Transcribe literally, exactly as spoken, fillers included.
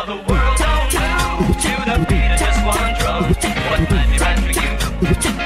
the world don't move to the beat of just one drum. What might be right for you